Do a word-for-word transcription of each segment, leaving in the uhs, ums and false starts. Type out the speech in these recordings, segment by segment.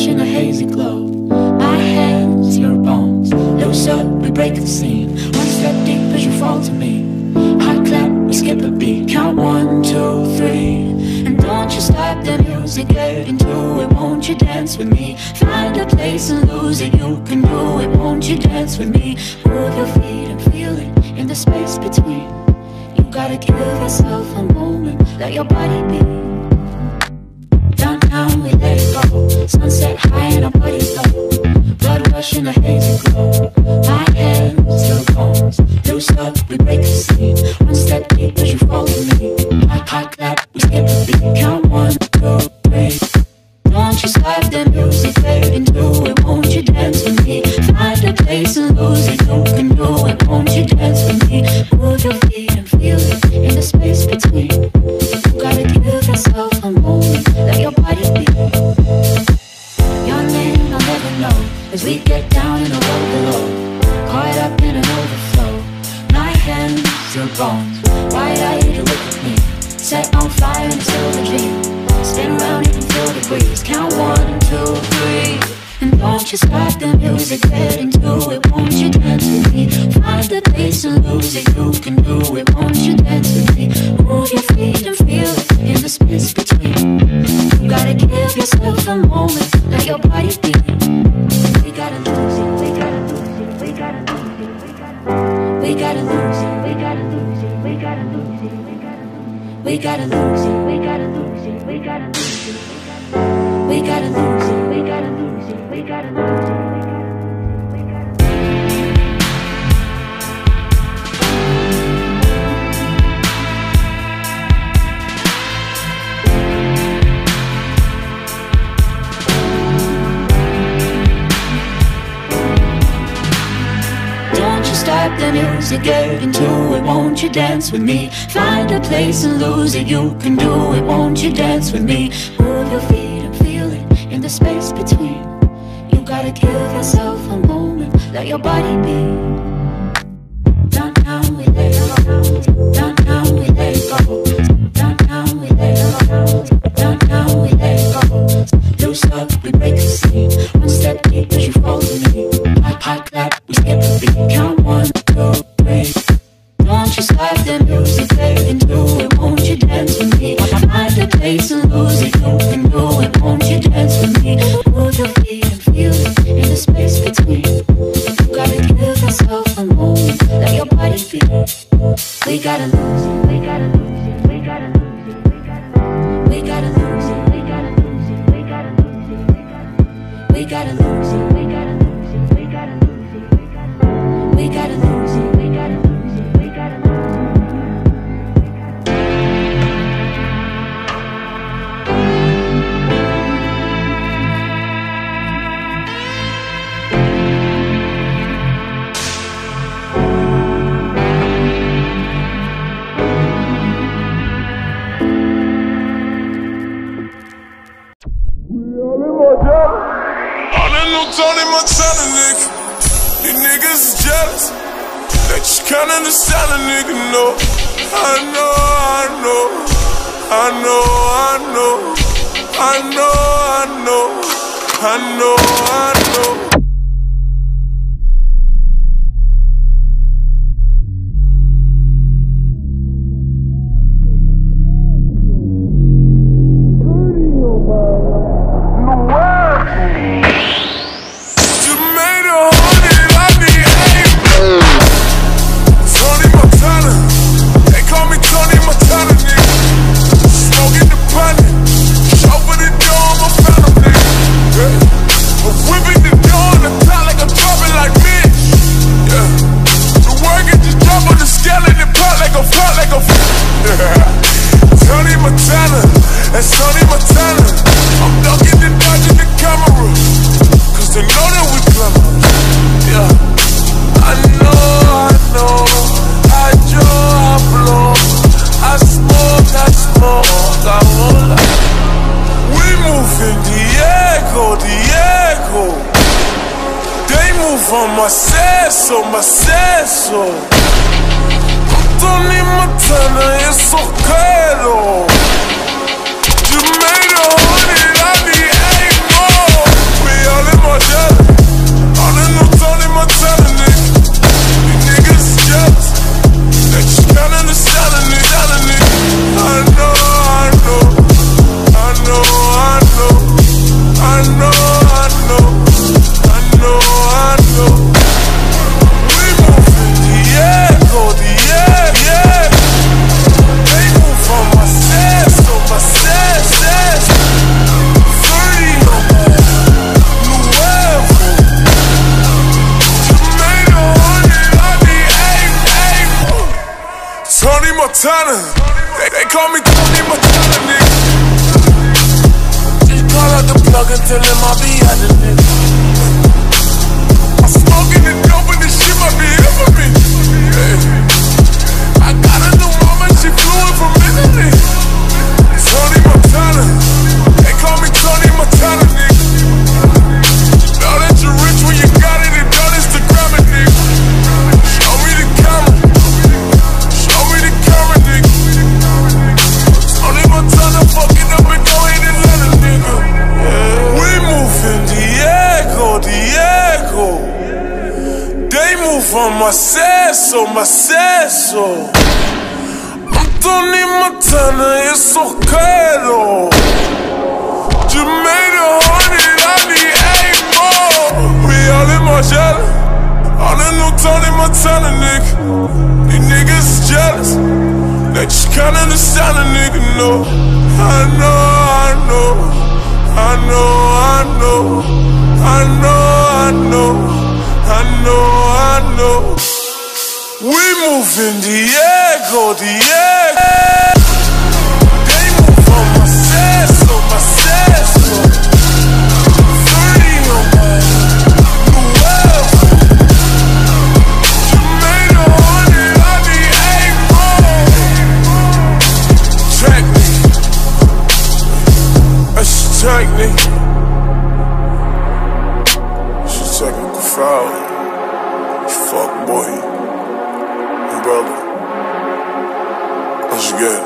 rush in a hazy glow. My hands, your bones. Loose up, we break the scene. One step deep as you fall to me. Hot clap, we skip a beat. Count one, two, three. And don't you stop the music, get into it. Won't you dance with me? Find a place and lose it. You can do it, won't you dance with me? Move your feet and feel it in the space between. You gotta give yourself a moment, let your body be. Downtown we let it go. Sunset high and our bodies low. Blood rush in a hazy glow. My hands, your bones. Loose up, we break the scene. One step deep as you fall to me. Hot, hot clap, we skip a beat. Count one, two, three. Don't you stop the music, get into it. Won't you dance with me? Find a place and lose it. You can do it, won't you dance with me? Move your feet and feel it in the space between. You gotta give yourself a moment, let your body be. Your name I'll never know, as we get down in the road below. Caught up in an overflow. My hands, your bones. Wide-eyed, you look at me. Set on fire and still a dream. Spin around, you can feel the breeze. Count one, two, three. And don't you stop the music, get into it. Won't you dance with me? Find the place and lose it. You can do it, won't you dance with me? Move your feet and feel it in the space between. You gotta give yourself a moment, let your body be. We gotta lose it, we gotta lose it, we gotta lose it, we gotta We gotta lose it, we gotta lose it, we gotta lose it, we gotta We gotta lose it, we gotta lose it, we gotta lose it, we gotta lose it, we gotta lose it, we gotta lose it. Stop the music, get into it. Won't you dance with me? Find a place and lose it. You can do it, won't you dance with me? Move your feet and feel it in the space between. You gotta give yourself a moment, let your body be. Downtown we let it go. Downtown we let it go. Downtown we let it go. Downtown we let it go. Loose up, we break the scene. One step deep as you fall to me. Hot, hot clap, we skip a beat. Count one, two, three. Don't you stop the music, get into it. Won't you dance with me? Find a place and lose it. You can do it, won't you dance with me? Move your feet and feel it in the space between. You gotta give yourself a moment, let your body be. We gotta lose it, we gotta lose it, we gotta lose it, we gotta We gotta lose it, we gotta lose it, we gotta lose it, we gotta We gotta lose it, we gotta lose it, we gotta lose it, we gotta We gotta lose it, we gotta lose it, we gotta lose it. Tony Montana, nigga. These niggas is jealous. They just can't understand a nigga, no. I know, I know, I know, I know, I know, I know, I know, I know. Tony Montana, that's Tony Montana. I'm ducking and dodging the camera, cause they know that we clever. Yeah, I know, I know, I draw, I blow, I smoke, I smoke, I roll out. We move in Diego, Diego. They move on Macesso, Macesso. Tony Montana, it's okay. You made a hundred, I need eight more. They, they call me Tony Montana, nigga. Just call out the plug and tell him I'll be at the nigga. I'm smoking the dope and this shit might be it for me. Hey. I got a new mama, she flew in from Italy. Tony Montana, they call me Tony Montana, nigga. Know that you're rich when you got it and don't Instagram it, nigga. Show me the camera, show me the camera, nigga. Tony Montana fucking up and go in Atlanta, nigga. Yeah. We moving Diego, Diego. They move on Macesso, Macesso. I'm Tony Montana, it's Orquero. You made a hundred, I need eight more. We all in Margiela, all the new Tony Montana, nigga. These niggas is jealous, they just can't understand a nigga, no. I know, I know, I know, I know, I know, I know, I know, I know. We moving Diego, Diego. They move on Macesso, Macesso. thirty on my new wealth. You made a hundred, I need eight more. Track me, that's your technique. That's your technical foul. Fuck boy. Brother, what's good?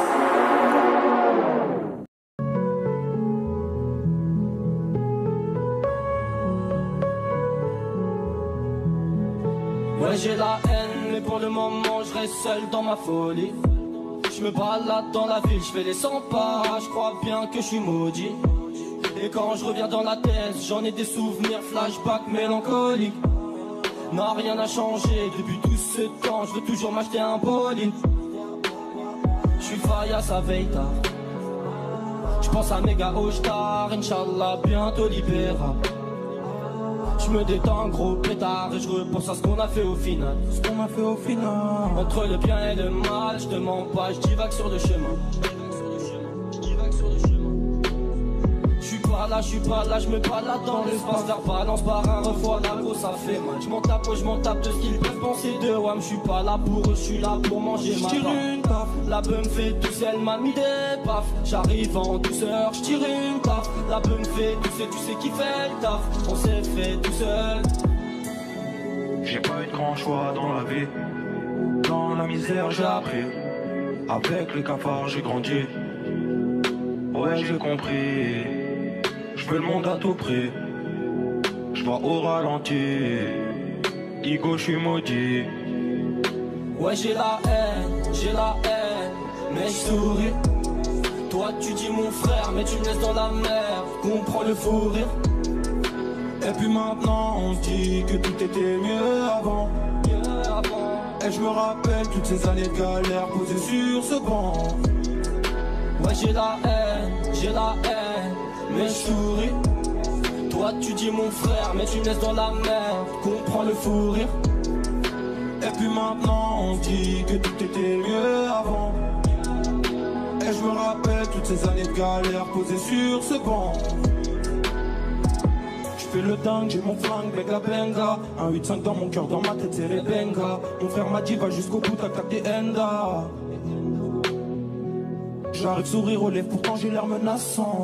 Ouais, j'ai la haine, mais pour le moment je reste seul dans ma folie. Je me balade dans la ville, je fais les cent pas, je crois bien que je suis maudit. Et quand je reviens dans la tête, j'en ai des souvenirs, flashbacks mélancoliques. Non, rien n'a changé depuis tout ce temps, je veux toujours m'acheter un bolide. Je suis faille à sa veille tard. Je pense à méga Oshtar, Inch'Allah, bientôt libérable. Je me détends gros pétard et je repense à ce qu'on a fait au final. Ce qu'on a fait au final. Entre le bien et le mal, je te mens pas, je divague sur le chemin. Là, je suis pas là, je me balade dans l'espace, vers balance par un refroid, la go ça fait mal. Je m'en tape, je m'en tape de ce qu'ils peuvent penser de WAM. Je suis pas là pour eux, je suis là pour manger ma part. La beuh me fait tousser, elle m'a mis des baffes. J'arrive en douceur, je tire une taf. La beuh me fait tousser, tu sais qui fait le taf. On s'est fait tout seul. J'ai pas eu de grand choix dans la vie. Dans la misère j'ai appris. Avec les cafards j'ai grandi. Ouais j'ai compris. Je veux le monde à tout prix. Je vois au ralenti. Digo, je suis maudit. Ouais, j'ai la haine, j'ai la haine, mais je souris. Toi, tu dis mon frère, mais tu me laisses dans la merde. Comprends le fou rire. Et puis maintenant, on se dit que tout était mieux avant. Mieux avant. Et je me rappelle toutes ces années de galère posées sur ce banc. Ouais, j'ai la haine, j'ai la haine, mais je souris. Toi tu dis mon frère, mais tu me laisses dans la merde. Comprends le fou rire. Et puis maintenant on se dit que tout était mieux avant. Et je me rappelle toutes ces années de galère posées sur ce banc. Je fais le dingue, j'ai mon flingue, avec la benga. Un huit cinq dans mon cœur, dans ma tête c'est les benga. Mon frère m'a dit va jusqu'au bout, tac tac des enda. J'arrive sourire aux lèvres, pourtant j'ai l'air menaçant.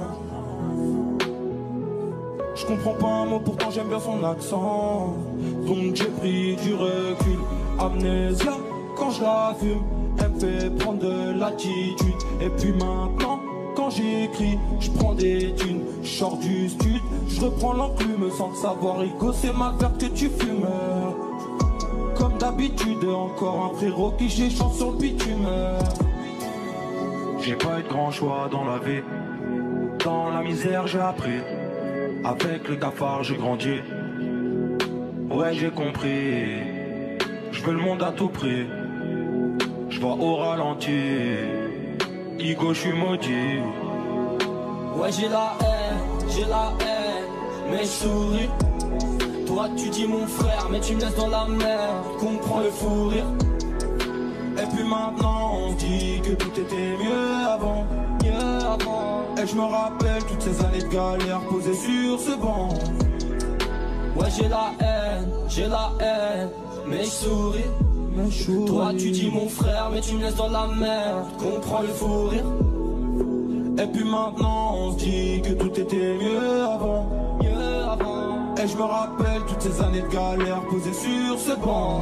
Je comprends pas un mot, pourtant j'aime bien son accent. Donc j'ai pris du recul. Amnésia, quand je la fume, elle me fait prendre de l'attitude. Et puis maintenant, quand j'écris, je prends des thunes. Je sors du stud, je reprends l'enclume sans te savoir. Rigo, c'est ma verte que tu fumes. Comme d'habitude, encore un frérot qui j'échange sur le bitume. J'ai pas eu de grand choix dans la vie. Dans la misère j'ai appris. Avec les cafards j'ai grandi. Ouais j'ai compris. Je veux le monde à tout prix. Je vois au ralenti. Igo je suis maudit. Ouais j'ai la haine, j'ai la haine, mais je souris. Toi tu dis mon frère, mais tu me laisses dans la merde. Comprends le fou rire. Et puis maintenant on se dit que tout était mieux avant, mieux avant. Et je me rappelle toutes ces années de galère posées sur ce banc. Ouais, j'ai la haine, j'ai la haine, mais je souris. Mais je souris. Toi tu dis mon frère, mais tu me laisses dans la merde. Comprends le fou rire. Et puis maintenant on se dit que tout était mieux avant, Mieux avant. et je me rappelle toutes ces années de galère posées sur ce banc.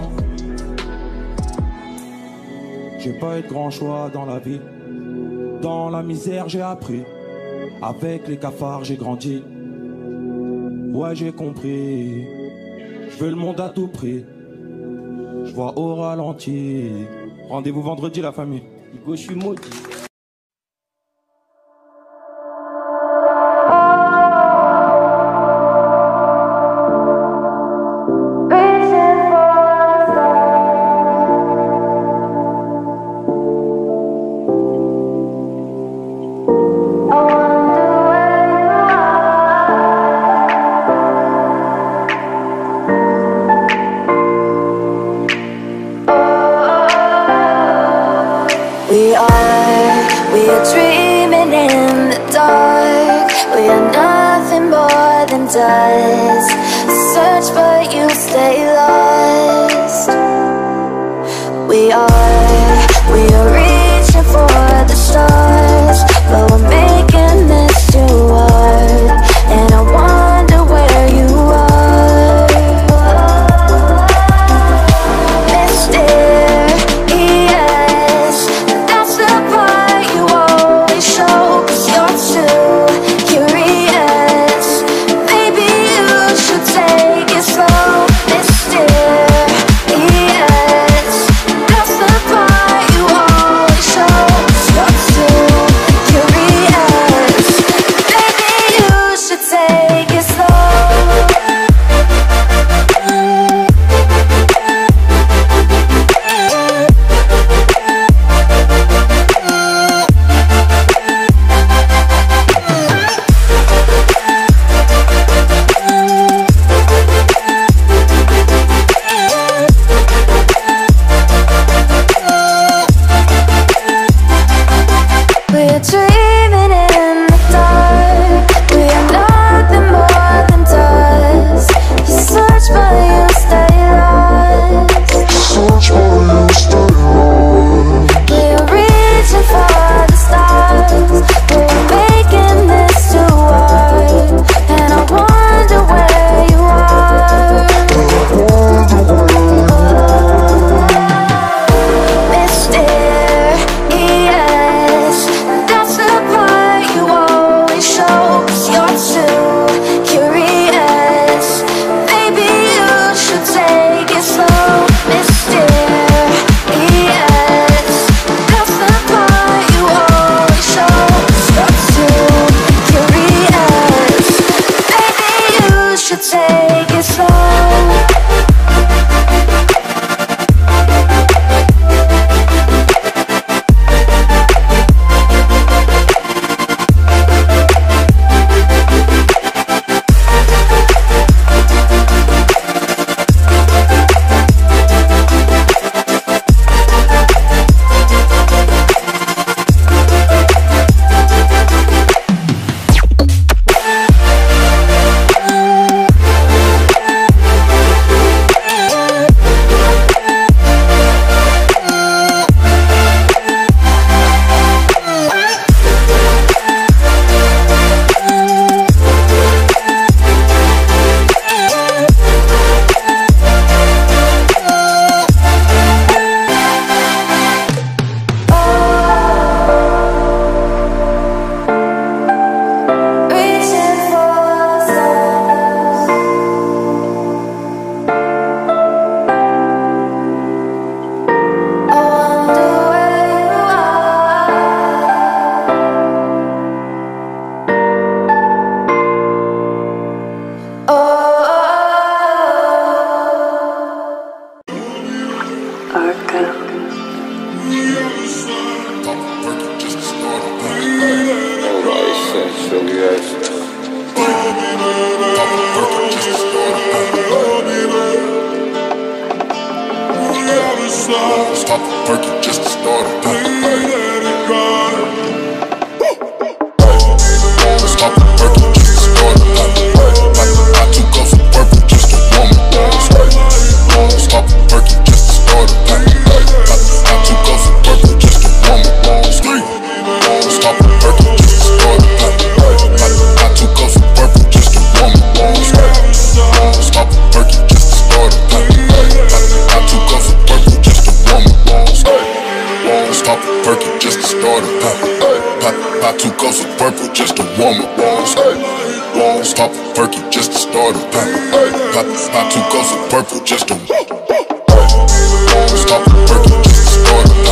J'ai pas eu de grand choix dans la vie. Dans la misère j'ai appris. Avec les cafards j'ai grandi. Ouais, j'ai compris. Je veux le monde à tout prix. Je vois au ralenti. Rendez-vous vendredi la famille. Hugo, je suis maudit. We are, we are dreaming in the dark. We are nothing more than dust. Search but you stay lost. We are, we are reaching for the stars, but we're making this too hard. And I wonder where you are, mysterious. That's the part you always show, 'cause you're too curious. Maybe you should take it slow, mysterious. That's the part you always show, 'cause you're too curious. Maybe you should take it slow. We're dreaming in the dark. We are nothing more than dust. You search but you stay lost. We are reaching for the stars, but we're making this too hard. And I wonder where you are, mysterious. That's the part you always show, 'cause you're too curious. Maybe you should take it slow, mysterious. That's the part you always show, 'cause you're too curious. Maybe you should take it slow. Reaching for stars. I wonder where you are. Oh, Arca. Stop the perky just to start it. Pop, pop, pop two cups of purple just to warm up walls. Walls, pop a perky just to start a pop. Pop, pop two cups of purple just to walls, pop a perky just to start a